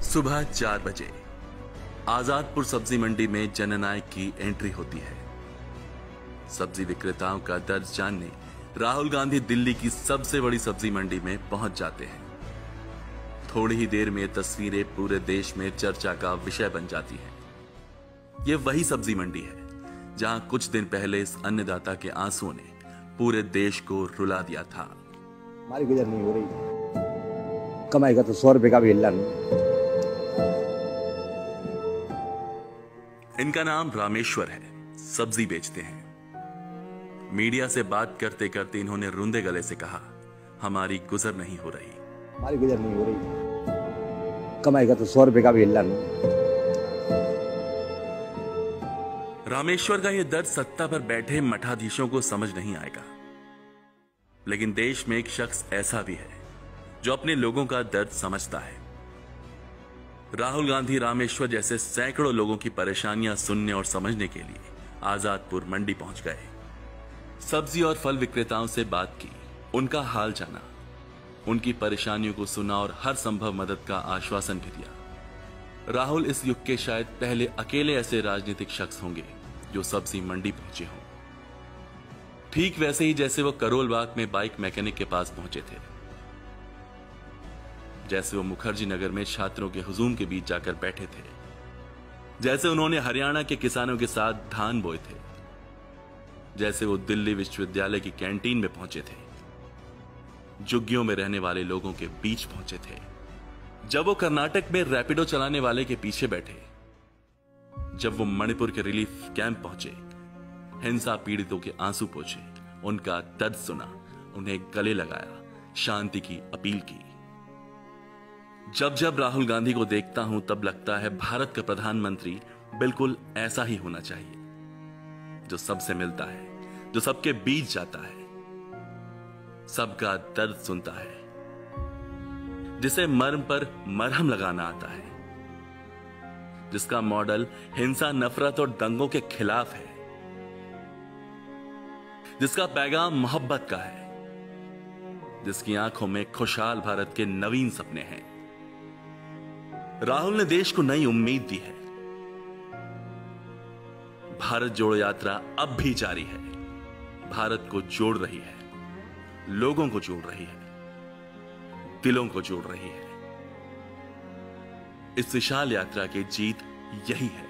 सुबह 4 बजे आजादपुर सब्जी मंडी में जननायक की एंट्री होती है। सब्जी विक्रेताओं का दर्द जानने राहुल गांधी दिल्ली की सबसे बड़ी सब्जी मंडी में पहुंच जाते हैं। थोड़ी ही देर में तस्वीरें पूरे देश में चर्चा का विषय बन जाती हैं। यह वही सब्जी मंडी है जहां कुछ दिन पहले इस अन्नदाता के आंसुओं ने पूरे देश को रुला दिया था। हमारी गुजर नहीं हो रही, कमाई का तो 100 रुपए का भी हिल्ला नहीं। इनका नाम रामेश्वर है, सब्जी बेचते हैं। मीडिया से बात करते करते इन्होंने रुंधे गले से कहा, हमारी गुजर नहीं हो रही। हमारी गुजर नहीं हो रही, कमाई का तो 100 रुपए का भी हिल्ला नहीं। रामेश्वर का यह दर्द सत्ता पर बैठे मठाधीशों को समझ नहीं आएगा, लेकिन देश में एक शख्स ऐसा भी है जो अपने लोगों का दर्द समझता है। राहुल गांधी रामेश्वर जैसे सैकड़ों लोगों की परेशानियां सुनने और समझने के लिए आजादपुर मंडी पहुंच गए। सब्जी और फल विक्रेताओं से बात की, उनका हाल जाना, उनकी परेशानियों को सुना और हर संभव मदद का आश्वासन भी दिया। राहुल इस युग के शायद पहले अकेले ऐसे राजनीतिक शख्स होंगे जो सब्जी मंडी पहुंचे हों। ठीक वैसे ही जैसे वो करोल बाग में बाइक मैकेनिक के पास पहुंचे थे, जैसे वो मुखर्जी नगर में छात्रों के हुजूम के बीच जाकर बैठे थे, जैसे उन्होंने हरियाणा के किसानों के साथ धान बोए थे, जैसे वो दिल्ली विश्वविद्यालय की कैंटीन में पहुंचे थे, झुग्गियों में रहने वाले लोगों के बीच पहुंचे थे, जब वो कर्नाटक में रैपिडो चलाने वाले के पीछे बैठे, जब वो मणिपुर के रिलीफ कैंप पहुंचे, हिंसा पीड़ितों के आंसू पोंछे, उनका दर्द सुना, उन्हें गले लगाया, शांति की अपील की। जब जब राहुल गांधी को देखता हूं तब लगता है भारत का प्रधानमंत्री बिल्कुल ऐसा ही होना चाहिए, जो सबसे मिलता है, जो सबके बीच जाता है, सबका दर्द सुनता है, जिसे मर्म पर मरहम लगाना आता है, जिसका मॉडल हिंसा, नफरत और दंगों के खिलाफ है, जिसका पैगाम मोहब्बत का है, जिसकी आंखों में खुशहाल भारत के नवीन सपने हैं। राहुल ने देश को नई उम्मीद दी है। भारत जोड़ो यात्रा अब भी जारी है, भारत को जोड़ रही है, लोगों को जोड़ रही है, दिलों को जोड़ रही है। इस विशाल यात्रा की जीत यही है।